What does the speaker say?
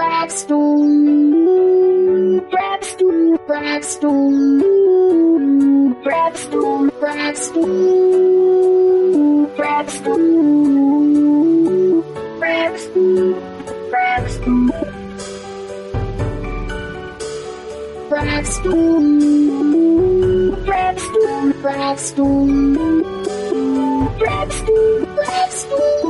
Blackstone, Blackstone, Blackstone, Blackstone, Blackstone, Blackstone, Blackstone, Blackstone, Blackstone, Blackstone, Blackstone, Blackstone, Blackstone.